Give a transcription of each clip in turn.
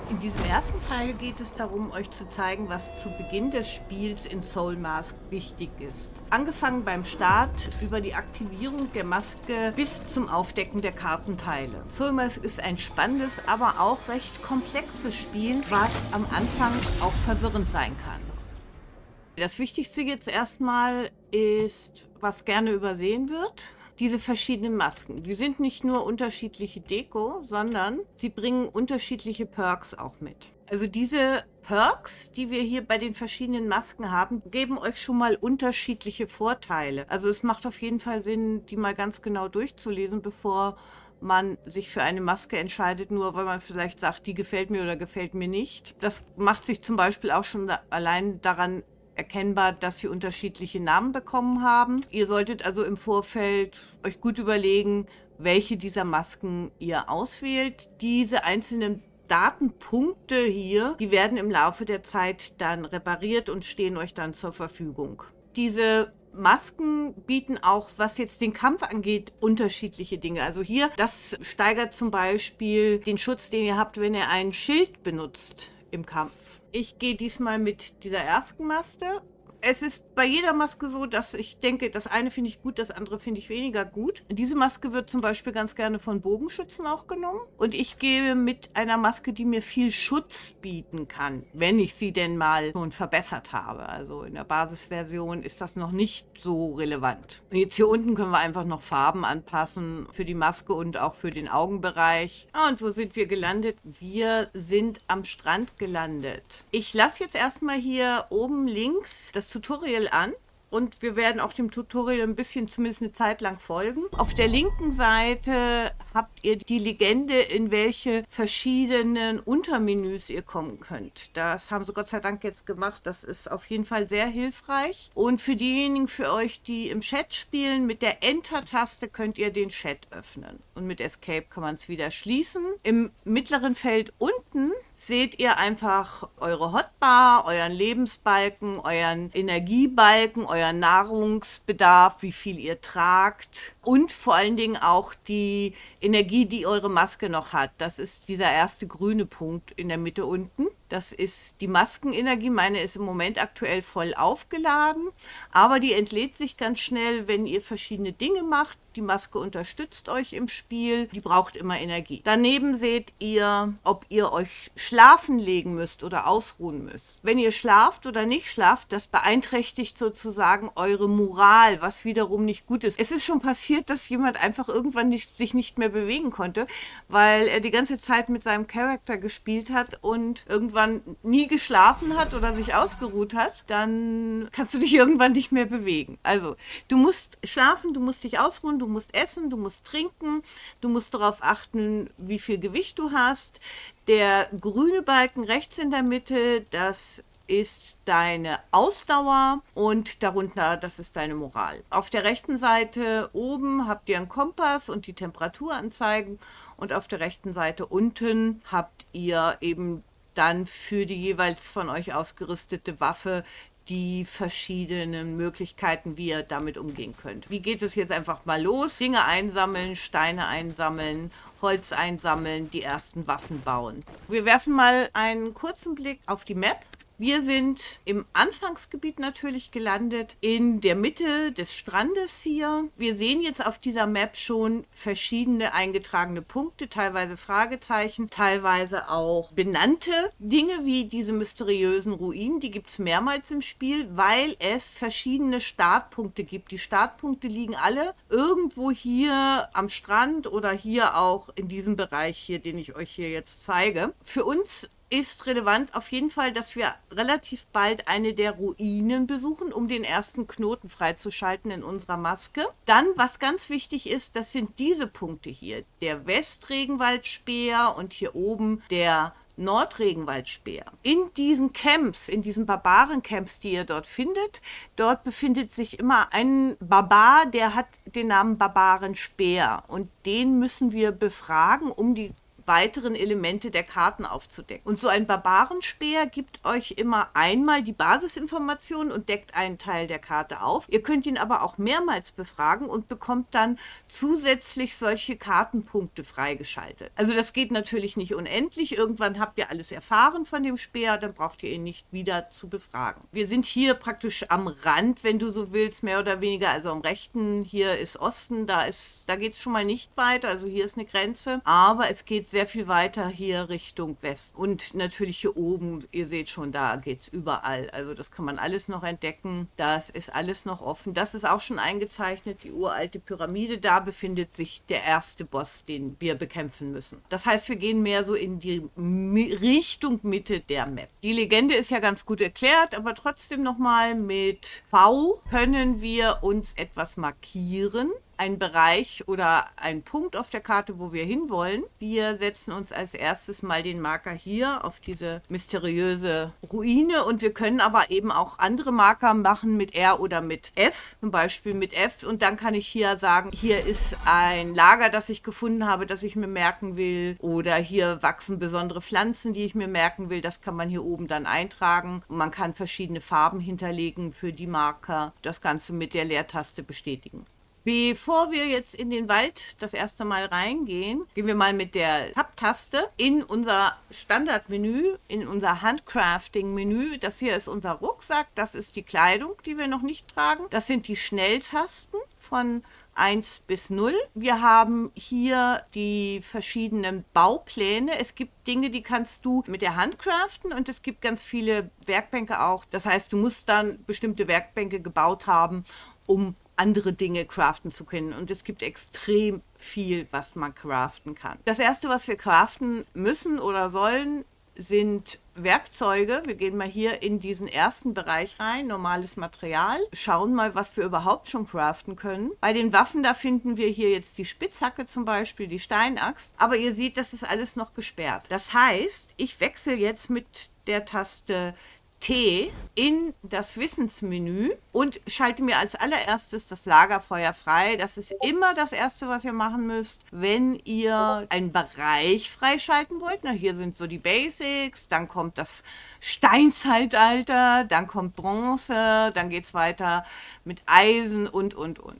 In diesem ersten Teil geht es darum, euch zu zeigen, was zu Beginn des Spiels in Soul Mask wichtig ist. Angefangen beim Start über die Aktivierung der Maske bis zum Aufdecken der Kartenteile. Soul Mask ist ein spannendes, aber auch recht komplexes Spiel, was am Anfang auch verwirrend sein kann. Das Wichtigste jetzt erstmal ist, was gerne übersehen wird. Diese verschiedenen Masken, die sind nicht nur unterschiedliche Deko, sondern sie bringen unterschiedliche Perks auch mit. Also diese Perks, die wir hier bei den verschiedenen Masken haben, geben euch schon mal unterschiedliche Vorteile. Also es macht auf jeden Fall Sinn, die mal ganz genau durchzulesen, bevor man sich für eine Maske entscheidet, nur weil man vielleicht sagt, die gefällt mir oder gefällt mir nicht. Das macht sich zum Beispiel auch schon allein daran erkennbar, dass sie unterschiedliche Namen bekommen haben. Ihr solltet also im Vorfeld euch gut überlegen, welche dieser Masken ihr auswählt. Diese einzelnen Datenpunkte hier, die werden im Laufe der Zeit dann repariert und stehen euch dann zur Verfügung. Diese Masken bieten auch, was jetzt den Kampf angeht, unterschiedliche Dinge. Also hier, das steigert zum Beispiel den Schutz, den ihr habt, wenn ihr ein Schild benutzt im Kampf. Ich gehe diesmal mit dieser ersten Maske. Es ist bei jeder Maske so, dass ich denke, das eine finde ich gut, das andere finde ich weniger gut. Diese Maske wird zum Beispiel ganz gerne von Bogenschützen auch genommen. Und ich gehe mit einer Maske, die mir viel Schutz bieten kann, wenn ich sie denn mal schon verbessert habe. Also in der Basisversion ist das noch nicht so relevant. Und jetzt hier unten können wir einfach noch Farben anpassen für die Maske und auch für den Augenbereich. Und wo sind wir gelandet? Wir sind am Strand gelandet. Ich lasse jetzt erstmal hier oben links das Tutorial an und wir werden auch dem Tutorial ein bisschen, zumindest eine Zeit lang folgen. Auf der linken Seite habt ihr die Legende, in welche verschiedenen Untermenüs ihr kommen könnt. Das haben sie Gott sei Dank jetzt gemacht. Das ist auf jeden Fall sehr hilfreich. Und für diejenigen für euch, die im Chat spielen, mit der Enter-Taste könnt ihr den Chat öffnen. Und mit Escape kann man es wieder schließen. Im mittleren Feld unten seht ihr einfach eure Hotbar, euren Lebensbalken, euren Energiebalken, euren Nahrungsbedarf, wie viel ihr tragt und vor allen Dingen auch die Energie, die eure Maske noch hat. Das ist dieser erste grüne Punkt in der Mitte unten. Das ist die Maskenenergie. Meine ist im Moment aktuell voll aufgeladen, aber die entlädt sich ganz schnell, wenn ihr verschiedene Dinge macht. Die Maske unterstützt euch im Spiel, die braucht immer Energie. Daneben seht ihr, ob ihr euch schlafen legen müsst oder ausruhen müsst. Wenn ihr schlaft oder nicht schlaft, das beeinträchtigt sozusagen eure Moral, was wiederum nicht gut ist. Es ist schon passiert, dass jemand einfach irgendwann sich nicht mehr bewegen konnte, weil er die ganze Zeit mit seinem Charakter gespielt hat und irgendwann nie geschlafen hat oder sich ausgeruht hat. Dann kannst du dich irgendwann nicht mehr bewegen. Also, du musst schlafen, du musst dich ausruhen, du musst essen, du musst trinken, du musst darauf achten, wie viel Gewicht du hast. Der grüne Balken rechts in der Mitte, das ist deine Ausdauer und darunter, das ist deine Moral. Auf der rechten Seite oben habt ihr einen Kompass und die Temperaturanzeigen und auf der rechten Seite unten habt ihr eben dann für die jeweils von euch ausgerüstete Waffe die verschiedenen Möglichkeiten, wie ihr damit umgehen könnt. Wie geht es jetzt einfach mal los? Dinge einsammeln, Steine einsammeln, Holz einsammeln, die ersten Waffen bauen. Wir werfen mal einen kurzen Blick auf die Map. Wir sind im Anfangsgebiet natürlich gelandet, in der Mitte des Strandes hier. Wir sehen jetzt auf dieser Map schon verschiedene eingetragene Punkte, teilweise Fragezeichen, teilweise auch benannte Dinge wie diese mysteriösen Ruinen. Die gibt es mehrmals im Spiel, weil es verschiedene Startpunkte gibt. Die Startpunkte liegen alle irgendwo hier am Strand oder hier auch in diesem Bereich hier, den ich euch hier jetzt zeige. Für uns ist relevant auf jeden Fall, dass wir relativ bald eine der Ruinen besuchen, um den ersten Knoten freizuschalten in unserer Maske. Dann, was ganz wichtig ist, das sind diese Punkte hier. Der Westregenwaldspeer und hier oben der Nordregenwaldspeer. In diesen Camps, in diesen Barbarencamps, die ihr dort findet, dort befindet sich immer ein Barbar, der hat den Namen Barbarenspeer und den müssen wir befragen, um die weiteren Elemente der Karten aufzudecken. Und so ein Barbarenspeer gibt euch immer einmal die Basisinformationen und deckt einen Teil der Karte auf. Ihr könnt ihn aber auch mehrmals befragen und bekommt dann zusätzlich solche Kartenpunkte freigeschaltet. Also das geht natürlich nicht unendlich. Irgendwann habt ihr alles erfahren von dem Speer, dann braucht ihr ihn nicht wieder zu befragen. Wir sind hier praktisch am Rand, wenn du so willst, mehr oder weniger, also am rechten, hier ist Osten, da geht es schon mal nicht weiter, also hier ist eine Grenze, aber es geht sehr viel weiter hier Richtung West. Und natürlich hier oben, ihr seht schon, da geht es überall, also das kann man alles noch entdecken, das ist alles noch offen, das ist auch schon eingezeichnet, die uralte Pyramide, da befindet sich der erste Boss, den wir bekämpfen müssen. Das heißt, wir gehen mehr so in die Richtung Mitte der Map. Die Legende ist ja ganz gut erklärt, aber trotzdem nochmal, mit V können wir uns etwas markieren. Ein Bereich oder ein Punkt auf der Karte, wo wir hinwollen. Wir setzen uns als erstes mal den Marker hier auf diese mysteriöse Ruine und wir können aber eben auch andere Marker machen mit R oder mit F, zum Beispiel mit F, und dann kann ich hier sagen, hier ist ein Lager, das ich gefunden habe, das ich mir merken will, oder hier wachsen besondere Pflanzen, die ich mir merken will. Das kann man hier oben dann eintragen und man kann verschiedene Farben hinterlegen für die Marker, das Ganze mit der Leertaste bestätigen. Bevor wir jetzt in den Wald das erste Mal reingehen, gehen wir mal mit der Tab-Taste in unser Standardmenü, in unser Handcrafting-Menü. Das hier ist unser Rucksack, das ist die Kleidung, die wir noch nicht tragen. Das sind die Schnelltasten von 1 bis 0. Wir haben hier die verschiedenen Baupläne. Es gibt Dinge, die kannst du mit der Hand craften und es gibt ganz viele Werkbänke auch. Das heißt, du musst dann bestimmte Werkbänke gebaut haben, um andere Dinge craften zu können. Und es gibt extrem viel, was man craften kann. Das erste, was wir craften müssen oder sollen, sind Werkzeuge. Wir gehen mal hier in diesen ersten Bereich rein, normales Material. Schauen mal, was wir überhaupt schon craften können. Bei den Waffen, da finden wir hier jetzt die Spitzhacke zum Beispiel, die Steinaxt. Aber ihr seht, das ist alles noch gesperrt. Das heißt, ich wechsle jetzt mit der Taste T in das Wissensmenü und schalte mir als allererstes das Lagerfeuer frei. Das ist immer das Erste, was ihr machen müsst, wenn ihr einen Bereich freischalten wollt. Na, hier sind so die Basics, dann kommt das Steinzeitalter, dann kommt Bronze, dann geht es weiter mit Eisen und.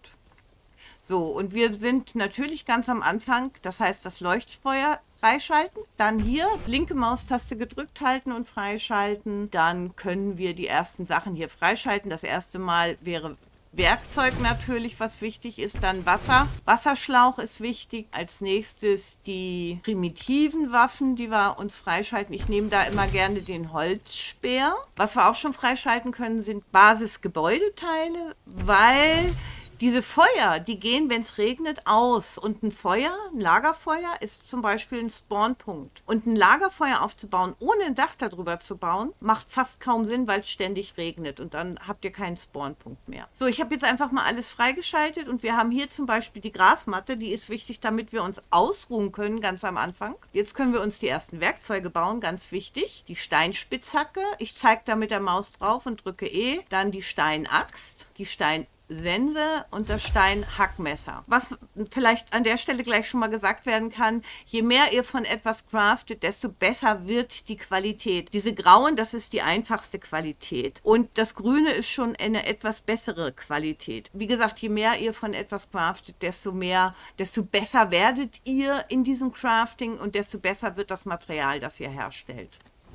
So, und wir sind natürlich ganz am Anfang, das heißt das Leuchtfeuer freischalten. Dann hier linke Maustaste gedrückt halten und freischalten. Dann können wir die ersten Sachen hier freischalten. Das erste Mal wäre Werkzeug natürlich, was wichtig ist. Dann Wasser. Wasserschlauch ist wichtig. Als nächstes die primitiven Waffen, die wir uns freischalten. Ich nehme da immer gerne den Holzspeer. Was wir auch schon freischalten können, sind Basisgebäudeteile, weil diese Feuer, die gehen, wenn es regnet, aus. Und ein Feuer, ein Lagerfeuer, ist zum Beispiel ein Spawnpunkt. Und ein Lagerfeuer aufzubauen, ohne ein Dach darüber zu bauen, macht fast kaum Sinn, weil es ständig regnet. Und dann habt ihr keinen Spawnpunkt mehr. So, ich habe jetzt einfach mal alles freigeschaltet. Und wir haben hier zum Beispiel die Grasmatte. Die ist wichtig, damit wir uns ausruhen können, ganz am Anfang. Jetzt können wir uns die ersten Werkzeuge bauen, ganz wichtig. Die Steinspitzhacke. Ich zeige da mit der Maus drauf und drücke E. Dann die Steinaxt, die Steinsense und das Steinhackmesser. Was vielleicht an der Stelle gleich schon mal gesagt werden kann, je mehr ihr von etwas craftet, desto besser wird die Qualität. Diese grauen, das ist die einfachste Qualität. Und das grüne ist schon eine etwas bessere Qualität. Wie gesagt, je mehr ihr von etwas craftet, desto besser werdet ihr in diesem Crafting und desto besser wird das Material, das ihr herstellt.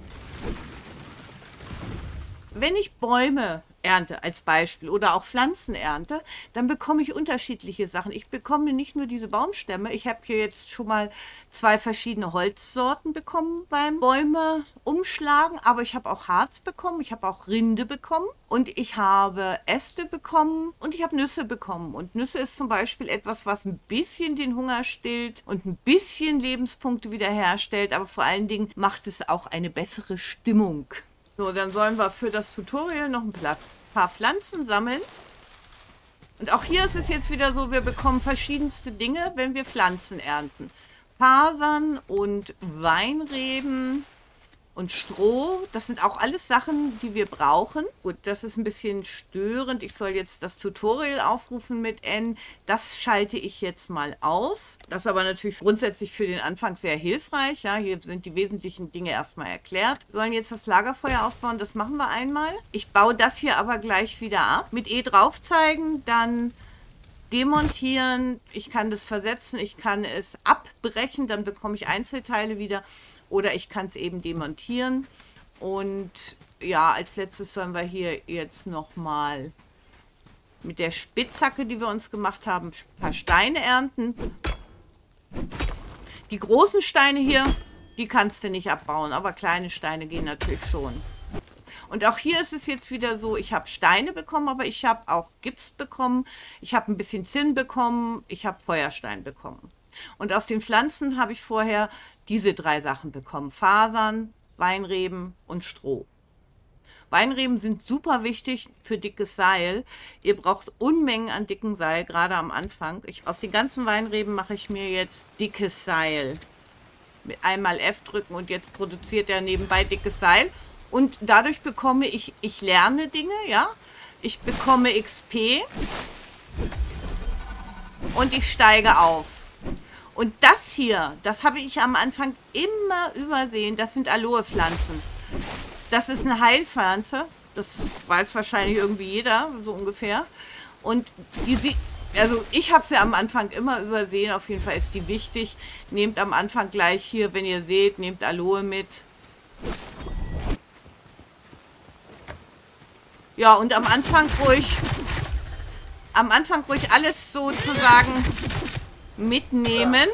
Wenn ich Bäume ernte als Beispiel oder auch Pflanzen ernte, dann bekomme ich unterschiedliche Sachen. Ich bekomme nicht nur diese Baumstämme, ich habe hier jetzt schon mal 2 verschiedene Holzsorten bekommen beim Bäume umschlagen, aber ich habe auch Harz bekommen, ich habe auch Rinde bekommen und ich habe Äste bekommen und ich habe Nüsse bekommen. Und Nüsse ist zum Beispiel etwas, was ein bisschen den Hunger stillt und ein bisschen Lebenspunkte wiederherstellt, aber vor allen Dingen macht es auch eine bessere Stimmung. So, dann sollen wir für das Tutorial noch ein paar Pflanzen sammeln. Und auch hier ist es jetzt wieder so, wir bekommen verschiedenste Dinge, wenn wir Pflanzen ernten. Fasern und Weinreben und Stroh. Das sind auch alles Sachen, die wir brauchen. Gut, das ist ein bisschen störend. Ich soll jetzt das Tutorial aufrufen mit N. Das schalte ich jetzt mal aus. Das ist aber natürlich grundsätzlich für den Anfang sehr hilfreich. Ja, hier sind die wesentlichen Dinge erstmal erklärt. Wir sollen jetzt das Lagerfeuer aufbauen. Das machen wir einmal. Ich baue das hier aber gleich wieder ab. Mit E drauf zeigen, dann demontieren. Ich kann das versetzen. Ich kann es abbrechen. Dann bekomme ich Einzelteile wieder. Oder ich kann es eben demontieren. Und ja, als letztes sollen wir hier jetzt nochmal mit der Spitzhacke, die wir uns gemacht haben, ein paar Steine ernten. Die großen Steine hier, die kannst du nicht abbauen, aber kleine Steine gehen natürlich schon. Und auch hier ist es jetzt wieder so, ich habe Steine bekommen, aber ich habe auch Gips bekommen. Ich habe ein bisschen Zinn bekommen. Ich habe Feuerstein bekommen. Und aus den Pflanzen habe ich vorher diese 3 Sachen bekommen. Fasern, Weinreben und Stroh. Weinreben sind super wichtig für dickes Seil. Ihr braucht Unmengen an dicken Seil, gerade am Anfang. Aus den ganzen Weinreben mache ich mir jetzt dickes Seil. Mit einmal F drücken und jetzt produziert er nebenbei dickes Seil. Und dadurch bekomme ich lerne Dinge, ja. Ich bekomme XP und ich steige auf. Und das hier, das habe ich am Anfang immer übersehen. Das sind Aloe-Pflanzen. Das ist eine Heilpflanze. Das weiß wahrscheinlich irgendwie jeder, so ungefähr. Und also ich habe sie am Anfang immer übersehen. Auf jeden Fall ist die wichtig. Nehmt am Anfang gleich hier, wenn ihr seht, nehmt Aloe mit. Ja, und am Anfang ruhig alles sozusagen mitnehmen,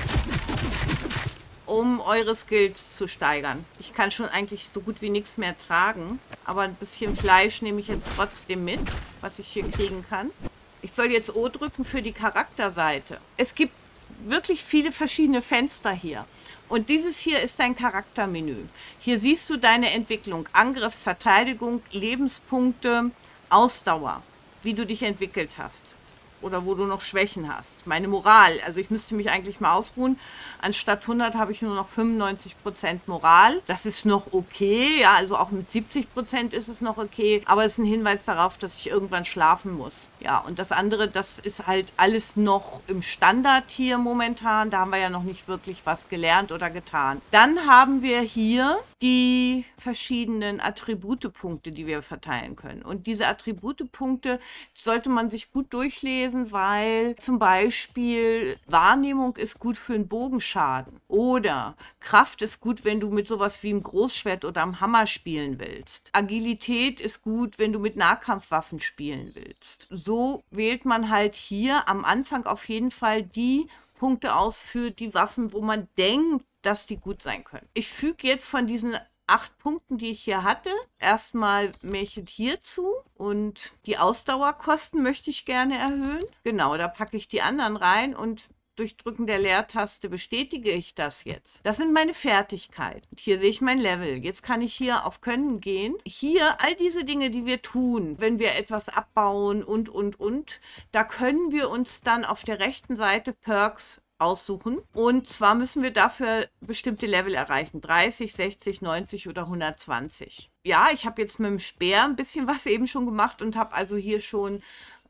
um eure Skills zu steigern. Ich kann schon eigentlich so gut wie nichts mehr tragen, aber ein bisschen Fleisch nehme ich jetzt trotzdem mit, was ich hier kriegen kann. Ich soll jetzt O drücken für die Charakterseite. Es gibt wirklich viele verschiedene Fenster hier. Und dieses hier ist dein Charaktermenü. Hier siehst du deine Entwicklung. Angriff, Verteidigung, Lebenspunkte, Ausdauer, wie du dich entwickelt hast. Oder wo du noch Schwächen hast. Meine Moral, also ich müsste mich eigentlich mal ausruhen. Anstatt 100 habe ich nur noch 95% Moral. Das ist noch okay, ja, also auch mit 70% ist es noch okay. Aber es ist ein Hinweis darauf, dass ich irgendwann schlafen muss. Ja, und das andere, das ist halt alles noch im Standard hier momentan. Da haben wir ja noch nicht wirklich was gelernt oder getan. Dann haben wir hier die verschiedenen Attributepunkte, die wir verteilen können. Und diese Attributepunkte sollte man sich gut durchlesen, weil zum Beispiel Wahrnehmung ist gut für einen Bogenschaden oder Kraft ist gut, wenn du mit sowas wie einem Großschwert oder einem Hammer spielen willst. Agilität ist gut, wenn du mit Nahkampfwaffen spielen willst. So wählt man halt hier am Anfang auf jeden Fall die Punkte aus für die Waffen, wo man denkt, dass die gut sein können. Ich füge jetzt von diesen 8 Punkten, die ich hier hatte, erstmal Märchen hierzu und die Ausdauerkosten möchte ich gerne erhöhen. Genau, da packe ich die anderen rein und durch Drücken der Leertaste bestätige ich das jetzt. Das sind meine Fertigkeiten. Hier sehe ich mein Level. Jetzt kann ich hier auf Können gehen. Hier all diese Dinge, die wir tun, wenn wir etwas abbauen und. Da können wir uns dann auf der rechten Seite Perks aussuchen. Und zwar müssen wir dafür bestimmte Level erreichen. 30, 60, 90 oder 120. Ja, ich habe jetzt mit dem Speer ein bisschen was eben schon gemacht und habe also hier schon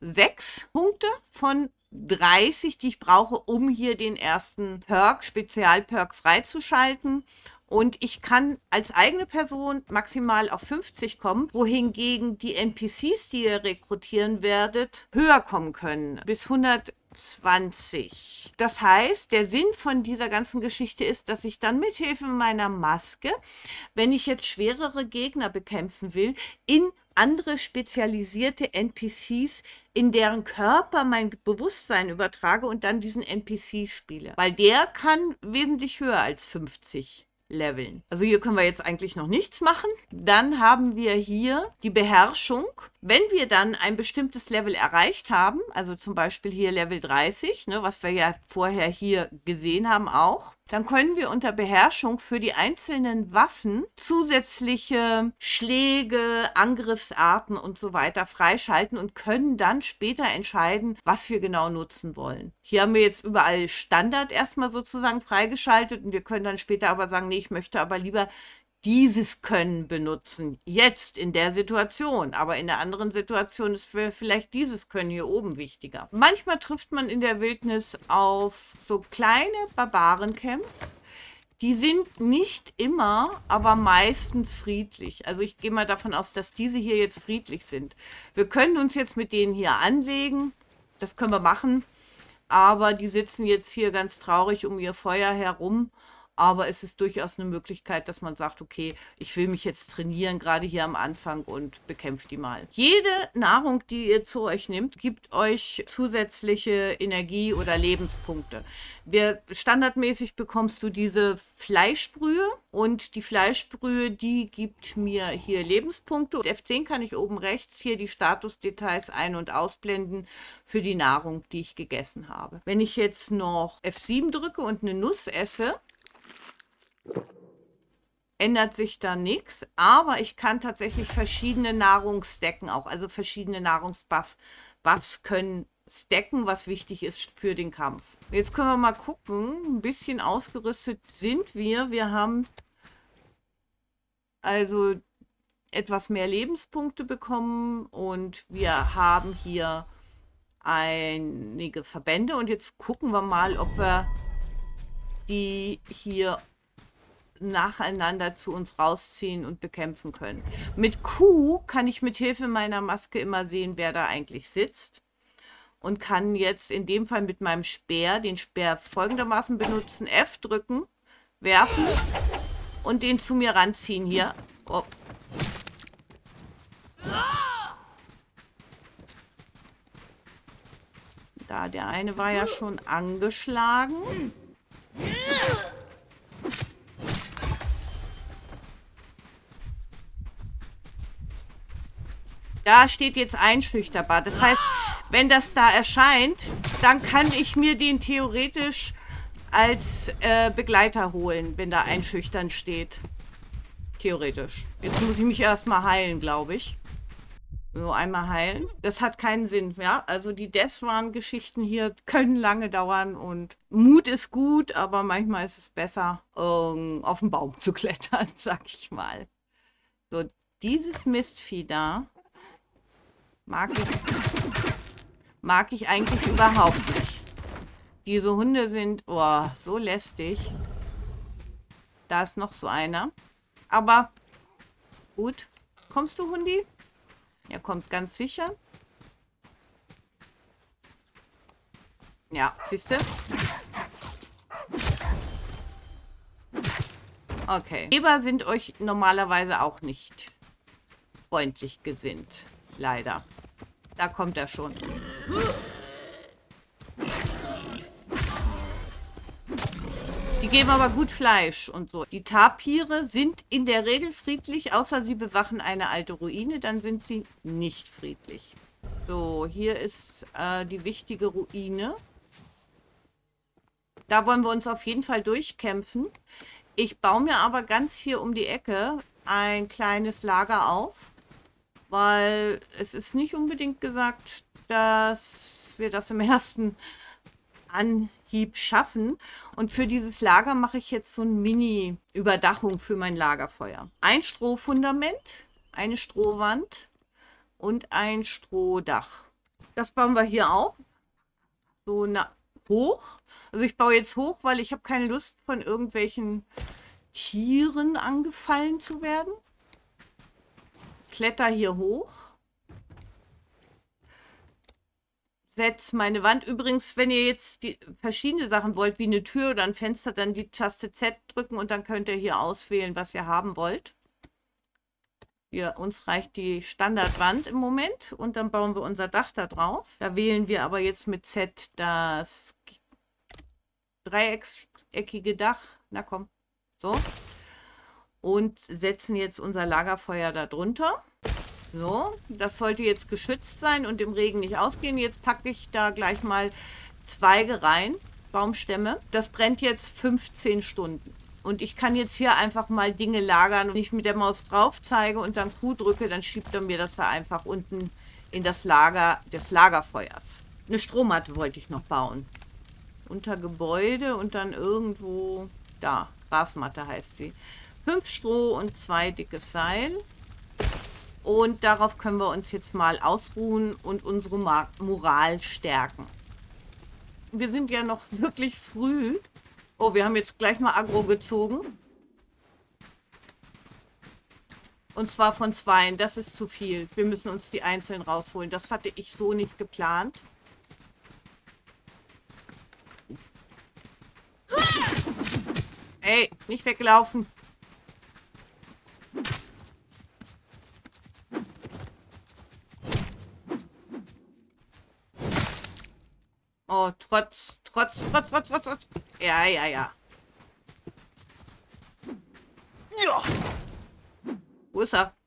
6 Punkte von 30, die ich brauche, um hier den ersten Perk, Spezialperk freizuschalten. Und ich kann als eigene Person maximal auf 50 kommen, wohingegen die NPCs, die ihr rekrutieren werdet, höher kommen können, bis 120. Das heißt, der Sinn von dieser ganzen Geschichte ist, dass ich dann mithilfe meiner Maske, wenn ich jetzt schwerere Gegner bekämpfen will, in andere spezialisierte NPCs, in deren Körper mein Bewusstsein übertrage und dann diesen NPC spiele. Weil der kann wesentlich höher als 50 leveln. Also hier können wir jetzt eigentlich noch nichts machen. Dann haben wir hier die Beherrschung. Wenn wir dann ein bestimmtes Level erreicht haben, also zum Beispiel hier Level 30, ne, was wir ja vorher hier gesehen haben auch, dann können wir unter Beherrschung für die einzelnen Waffen zusätzliche Schläge, Angriffsarten und so weiter freischalten und können dann später entscheiden, was wir genau nutzen wollen. Hier haben wir jetzt überall Standard erstmal sozusagen freigeschaltet und wir können dann später aber sagen, nee, ich möchte aber lieber dieses Können benutzen. Jetzt in der Situation. Aber in der anderen Situation ist vielleicht dieses Können hier oben wichtiger. Manchmal trifft man in der Wildnis auf so kleine Barbarencamps. Die sind nicht immer, aber meistens friedlich. Also ich gehe mal davon aus, dass diese hier jetzt friedlich sind. Wir können uns jetzt mit denen hier anlegen. Das können wir machen. Aber die sitzen jetzt hier ganz traurig um ihr Feuer herum. Aber es ist durchaus eine Möglichkeit, dass man sagt, okay, ich will mich jetzt trainieren, gerade hier am Anfang und bekämpft die mal. Jede Nahrung, die ihr zu euch nehmt, gibt euch zusätzliche Energie oder Lebenspunkte. Standardmäßig bekommst du diese Fleischbrühe und die Fleischbrühe, die gibt mir hier Lebenspunkte. Und F10 kann ich oben rechts hier die Statusdetails ein- und ausblenden für die Nahrung, die ich gegessen habe. Wenn ich jetzt noch F7 drücke und eine Nuss esse, ändert sich da nichts, aber ich kann tatsächlich verschiedene Nahrungsstacken auch, also verschiedene Nahrungsbuffs können stacken, was wichtig ist für den Kampf. Jetzt können wir mal gucken, ein bisschen ausgerüstet sind wir. Wir haben also etwas mehr Lebenspunkte bekommen und wir haben hier einige Verbände und jetzt gucken wir mal, ob wir die hier nacheinander zu uns rausziehen und bekämpfen können. Mit Q kann ich mit Hilfe meiner Maske immer sehen, wer da eigentlich sitzt und kann jetzt in dem Fall mit meinem Speer den Speer folgendermaßen benutzen: F drücken, werfen und den zu mir ranziehen hier. Oh. Da, der eine war ja schon angeschlagen. Da steht jetzt einschüchterbar. Das heißt, wenn das da erscheint, dann kann ich mir den theoretisch als Begleiter holen, wenn da einschüchtern steht. Theoretisch. Jetzt muss ich mich erstmal heilen, glaube ich. So, einmal heilen. Das hat keinen Sinn, ja. Also die Death Run-Geschichten hier können lange dauern und Mut ist gut, aber manchmal ist es besser, auf den Baum zu klettern, sag ich mal. So, dieses Mistvieh da mag ich eigentlich überhaupt nicht. Diese Hunde sind, oh, so lästig. Da ist noch so einer. Aber gut. Kommst du, Hundi? Er kommt ganz sicher. Ja, siehst du? Okay. Eber sind euch normalerweise auch nicht freundlich gesinnt. Leider. Da kommt er schon. Die geben aber gut Fleisch und so. Die Tapire sind in der Regel friedlich, außer sie bewachen eine alte Ruine, dann sind sie nicht friedlich. So, hier ist die wichtige Ruine. Da wollen wir uns auf jeden Fall durchkämpfen. Ich baue mir aber ganz hier um die Ecke ein kleines Lager auf, weil es ist nicht unbedingt gesagt, dass wir das im ersten Anhieb schaffen. Und für dieses Lager mache ich jetzt so eine Mini-Überdachung für mein Lagerfeuer. Ein Strohfundament, eine Strohwand und ein Strohdach. Das bauen wir hier auch. So hoch. Also ich baue jetzt hoch, weil ich habe keine Lust, von irgendwelchen Tieren angefallen zu werden. Kletter hier hoch. Setz meine Wand. Übrigens, wenn ihr jetzt verschiedene Sachen wollt, wie eine Tür oder ein Fenster, dann die Taste Z drücken und dann könnt ihr hier auswählen, was ihr haben wollt. Ja, uns reicht die Standardwand im Moment und dann bauen wir unser Dach da drauf. Da wählen wir aber jetzt mit Z das dreieckige Dach. Na komm, so. Und setzen jetzt unser Lagerfeuer da drunter. So, das sollte jetzt geschützt sein und im Regen nicht ausgehen. Jetzt packe ich da gleich mal Zweige rein, Baumstämme. Das brennt jetzt 15 Stunden. Und ich kann jetzt hier einfach mal Dinge lagern und ich mit der Maus drauf zeige und dann Q drücke, dann schiebt er mir das da einfach unten in das Lager des Lagerfeuers. Eine Strohmatte wollte ich noch bauen. Unter Gebäude und dann irgendwo da. Grasmatte heißt sie. 5 Stroh und 2 dickes Seil. Und darauf können wir uns jetzt mal ausruhen und unsere Moral stärken. Wir sind ja noch wirklich früh. Oh, wir haben jetzt gleich mal Aggro gezogen. Und zwar von 2. Das ist zu viel. Wir müssen uns die einzeln rausholen. Das hatte ich so nicht geplant. Ey, nicht weglaufen. Oh, trotz. Ja. Ja. Wo ist er?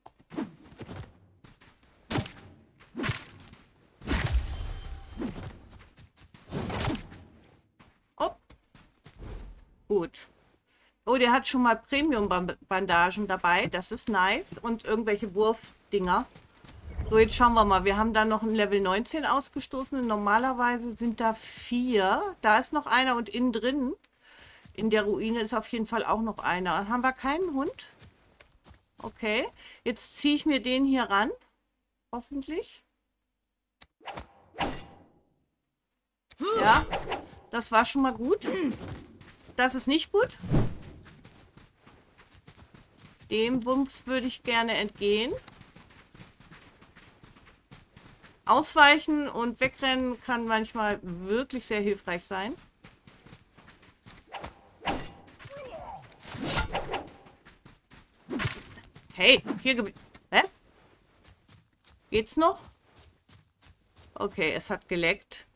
Oh. Gut. Oh, der hat schon mal Premium-Bandagen dabei. Das ist nice. Und irgendwelche Wurfdinger. So, jetzt schauen wir mal. Wir haben da noch ein Level 19 ausgestoßen. Normalerweise sind da 4. Da ist noch einer und innen drin, in der Ruine, ist auf jeden Fall auch noch einer. Haben wir keinen Hund? Okay. Jetzt ziehe ich mir den hier ran. Hoffentlich. Ja, das war schon mal gut. Das ist nicht gut. Dem Wumms würde ich gerne entgehen. Ausweichen und wegrennen kann manchmal wirklich sehr hilfreich sein. Hey, hier... Hä? Geht's noch? Okay, es hat geleckt.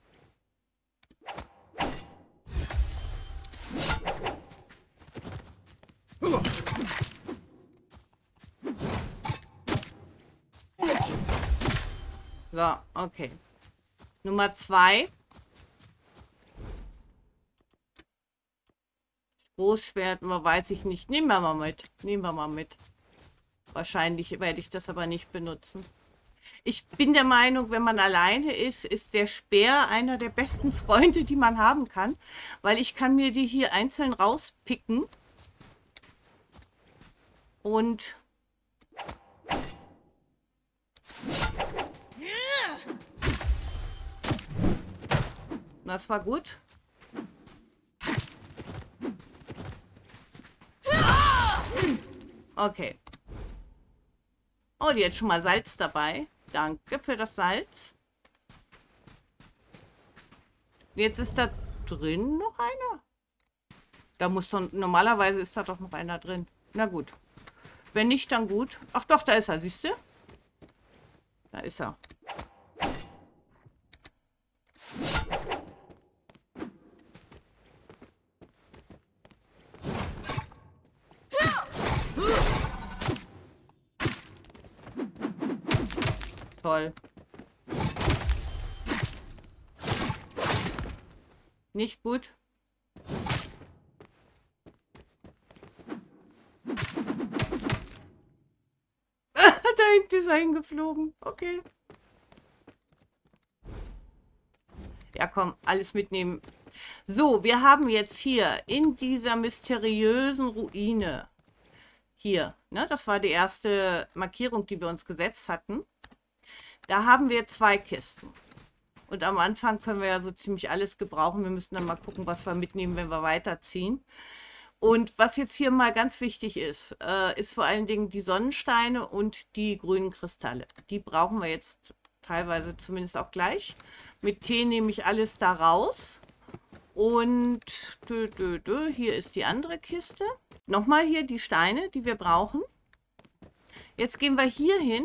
So, okay. Nummer 2. Großschwert, weiß ich nicht. Nehmen wir mal mit. Nehmen wir mal mit. Wahrscheinlich werde ich das aber nicht benutzen. Ich bin der Meinung, wenn man alleine ist, ist der Speer einer der besten Freunde, die man haben kann. Weil ich kann mir die hier einzeln rauspicken. Und... Das war gut. Okay. Oh, die hat schon mal Salz dabei. Danke für das Salz. Jetzt ist da drin noch einer. Da muss doch... Normalerweise ist da doch noch einer drin. Na gut. Wenn nicht, dann gut. Ach doch, da ist er. Siehst du? Da ist er. Toll. Nicht gut. Da hinten ist er hingeflogen. Okay. Ja, komm, alles mitnehmen. So, wir haben jetzt hier in dieser mysteriösen Ruine. Hier, ne, das war die erste Markierung, die wir uns gesetzt hatten. Da haben wir 2 Kisten. Und am Anfang können wir ja so ziemlich alles gebrauchen. Wir müssen dann mal gucken, was wir mitnehmen, wenn wir weiterziehen. Und was jetzt hier mal ganz wichtig ist, ist vor allen Dingen die Sonnensteine und die grünen Kristalle. Die brauchen wir jetzt teilweise zumindest auch gleich. Mit Tee nehme ich alles da raus. Und hier ist die andere Kiste. Nochmal hier die Steine, die wir brauchen. Jetzt gehen wir hier hin.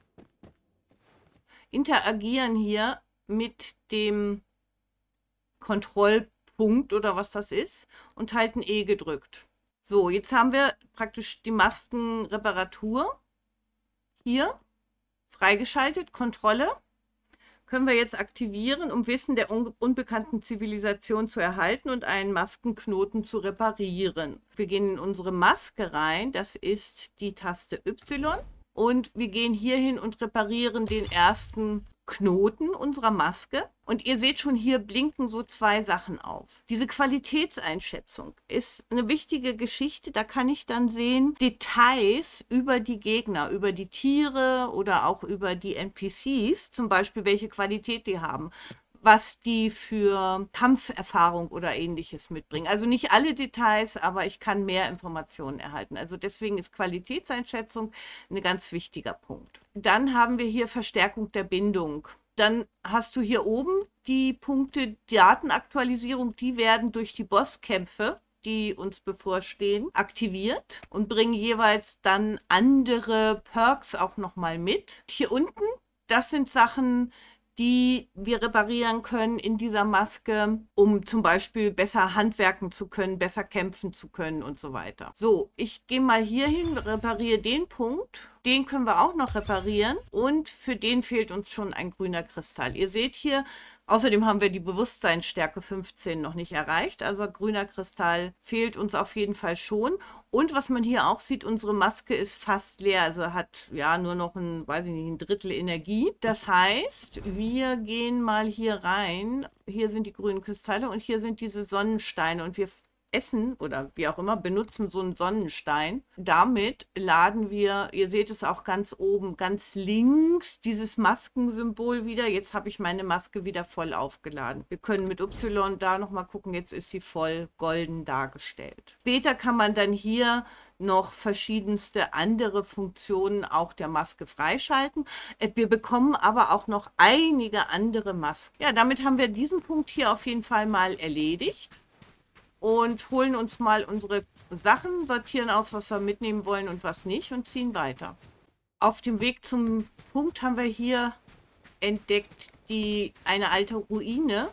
Interagieren hier mit dem Kontrollpunkt oder was das ist und halten E gedrückt. So, jetzt haben wir praktisch die Maskenreparatur hier freigeschaltet. Kontrolle können wir jetzt aktivieren, um Wissen der unbekannten Zivilisation zu erhalten und einen Maskenknoten zu reparieren. Wir gehen in unsere Maske rein. Das ist die Taste Y. Und wir gehen hier hin und reparieren den ersten Knoten unserer Maske. Und ihr seht schon, hier blinken so zwei Sachen auf. Diese Qualitätseinschätzung ist eine wichtige Geschichte. Da kann ich dann sehen, Details über die Gegner, über die Tiere oder auch über die NPCs, zum Beispiel welche Qualität die haben, was die für Kampferfahrung oder ähnliches mitbringen. Also nicht alle Details, aber ich kann mehr Informationen erhalten. Also deswegen ist Qualitätseinschätzung ein ganz wichtiger Punkt. Dann haben wir hier Verstärkung der Bindung. Dann hast du hier oben die Punkte Datenaktualisierung, die werden durch die Bosskämpfe, die uns bevorstehen, aktiviert und bringen jeweils dann andere Perks auch nochmal mit. Hier unten, das sind Sachen, die wir reparieren können in dieser Maske, um zum Beispiel besser handwerken zu können, besser kämpfen zu können und so weiter. So, ich gehe mal hier hin, repariere den Punkt. Den können wir auch noch reparieren und für den fehlt uns schon ein grüner Kristall. Ihr seht hier, außerdem haben wir die Bewusstseinsstärke 15 noch nicht erreicht, also grüner Kristall fehlt uns auf jeden Fall schon. Und was man hier auch sieht, unsere Maske ist fast leer, also hat ja nur noch ein, weiß ich nicht, ein Drittel Energie. Das heißt, wir gehen mal hier rein, hier sind die grünen Kristalle und hier sind diese Sonnensteine und wir essen oder wie auch immer, benutzen so einen Sonnenstein. Damit laden wir, ihr seht es auch ganz oben, ganz links, dieses Maskensymbol wieder. Jetzt habe ich meine Maske wieder voll aufgeladen. Wir können mit Y da nochmal gucken, jetzt ist sie voll golden dargestellt. Später kann man dann hier noch verschiedenste andere Funktionen auch der Maske freischalten. Wir bekommen aber auch noch einige andere Masken. Ja, damit haben wir diesen Punkt hier auf jeden Fall mal erledigt. Und holen uns mal unsere Sachen, sortieren aus, was wir mitnehmen wollen und was nicht und ziehen weiter. Auf dem Weg zum Punkt haben wir hier entdeckt eine alte Ruine.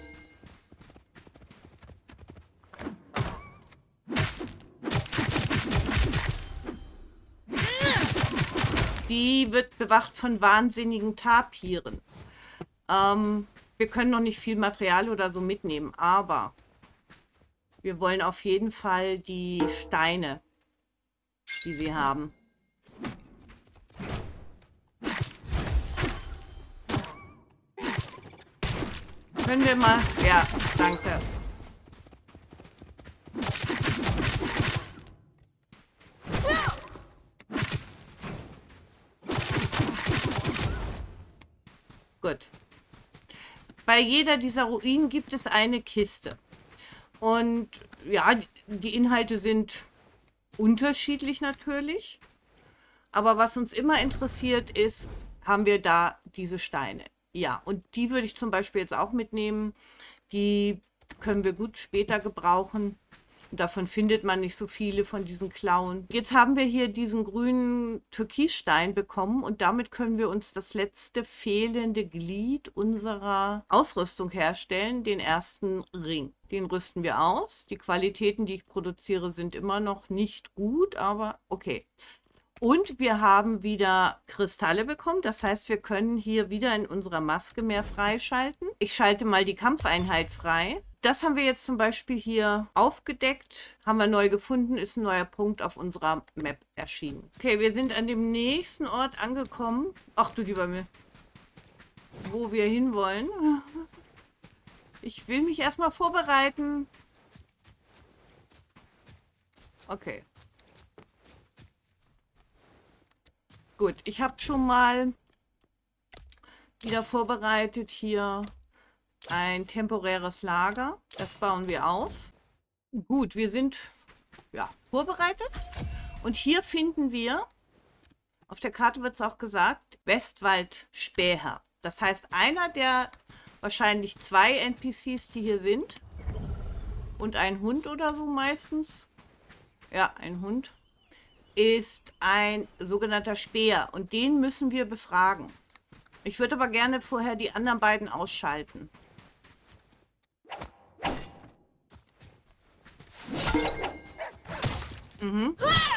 Die wird bewacht von wahnsinnigen Tapiren. Wir können noch nicht viel Material oder so mitnehmen, aber wir wollen auf jeden Fall die Steine, die sie haben. Können wir mal... Ja, danke. Gut. Bei jeder dieser Ruinen gibt es eine Kiste. Und ja, die Inhalte sind unterschiedlich natürlich. Aber was uns immer interessiert ist, haben wir da diese Steine. Ja, und die würde ich zum Beispiel jetzt auch mitnehmen. Die können wir gut später gebrauchen. Davon findet man nicht so viele von diesen Klauen. Jetzt haben wir hier diesen grünen Türkisstein bekommen und damit können wir uns das letzte fehlende Glied unserer Ausrüstung herstellen, den ersten Ring. Den rüsten wir aus. Die Qualitäten, die ich produziere, sind immer noch nicht gut, aber okay. Und wir haben wieder Kristalle bekommen. Das heißt, wir können hier wieder in unserer Maske mehr freischalten. Ich schalte mal die Kampfeinheit frei. Das haben wir jetzt zum Beispiel hier aufgedeckt. Haben wir neu gefunden, ist ein neuer Punkt auf unserer Map erschienen. Okay, wir sind an dem nächsten Ort angekommen. Ach du lieber mir. Wo wir hinwollen. Ich will mich erstmal vorbereiten. Okay. Gut, ich habe schon mal wieder vorbereitet hier ein temporäres Lager. Das bauen wir auf. Gut, wir sind ja vorbereitet. Und hier finden wir, auf der Karte wird es auch gesagt, Westwald-Späher. Das heißt, einer der wahrscheinlich 2 NPCs, die hier sind. Und ein Hund oder so meistens. Ja, ein Hund. Ist ein sogenannter Späher und den müssen wir befragen. Ich würde aber gerne vorher die anderen beiden ausschalten. Mhm.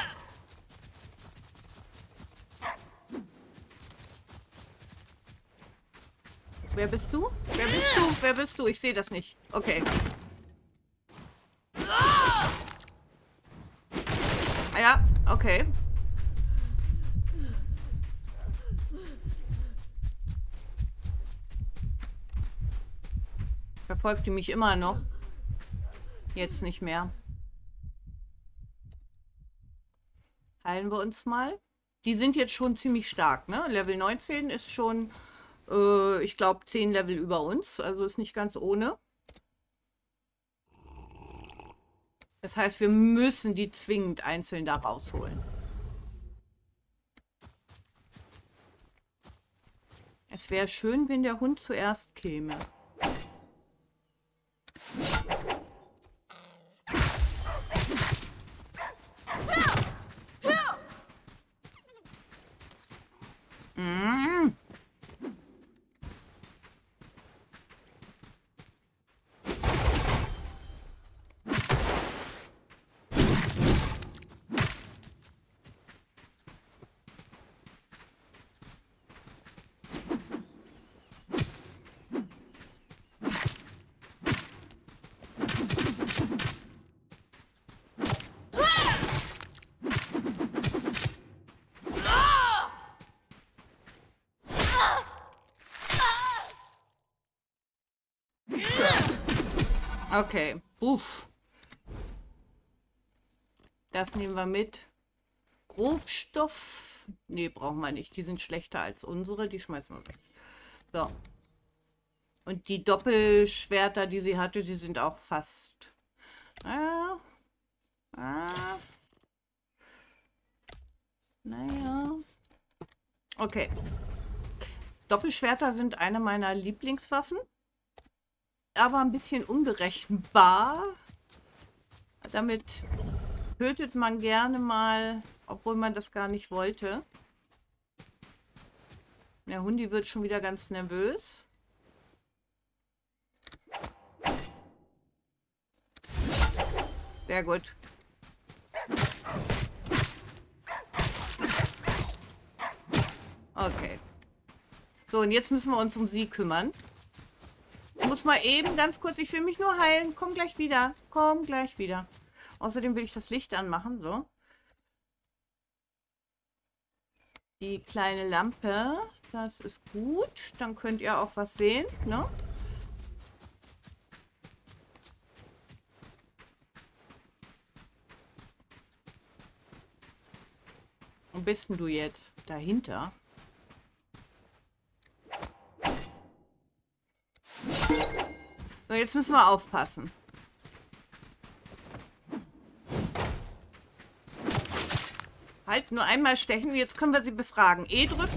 Wer bist du? Wer bist du? Wer bist du? Ich sehe das nicht. Okay. Ah ja, okay. Verfolgt die mich immer noch. Jetzt nicht mehr. Heilen wir uns mal. Die sind jetzt schon ziemlich stark, ne? Level 19 ist schon, ich glaube, 10 Level über uns. Also ist nicht ganz ohne. Das heißt, wir müssen die zwingend einzeln da rausholen. Es wäre schön, wenn der Hund zuerst käme. Mm. Okay. Uff. Das nehmen wir mit. Grobstoff. Nee, brauchen wir nicht. Die sind schlechter als unsere. Die schmeißen wir weg. So. Und die Doppelschwerter, die sie hatte, die sind auch fast. Naja. Okay. Doppelschwerter sind eine meiner Lieblingswaffen. Aber ein bisschen unberechenbar. Damit tötet man gerne mal, obwohl man das gar nicht wollte. Der Hundi wird schon wieder ganz nervös. Sehr gut. Okay. So, und jetzt müssen wir uns um sie kümmern. Ich muss mal eben ganz kurz, ich will mich nur heilen. Komm gleich wieder. Komm gleich wieder. Außerdem will ich das Licht anmachen. So. Die kleine Lampe. Das ist gut. Dann könnt ihr auch was sehen. Ne? Wo bist denn du jetzt? Dahinter? So, jetzt müssen wir aufpassen. Halt, nur einmal stechen. Jetzt können wir sie befragen. E drücken.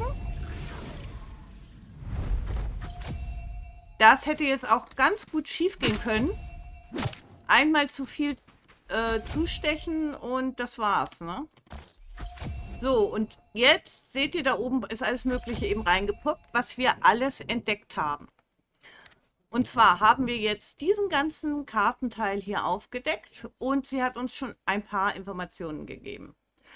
Das hätte jetzt auch ganz gut schief gehen können. Einmal zu viel zustechen und das war's, ne? So, und jetzt seht ihr, da oben ist alles Mögliche eben reingepoppt, was wir alles entdeckt haben. Und zwar haben wir jetzt diesen ganzen Kartenteil hier aufgedeckt und sie hat uns schon ein paar Informationen gegeben.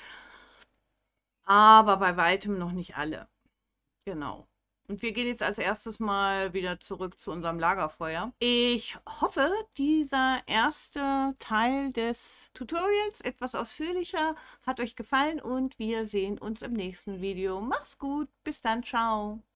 Aber bei weitem noch nicht alle. Genau. Und wir gehen jetzt als erstes mal wieder zurück zu unserem Lagerfeuer. Ich hoffe, dieser erste Teil des Tutorials, etwas ausführlicher, hat euch gefallen und wir sehen uns im nächsten Video. Mach's gut, bis dann, ciao.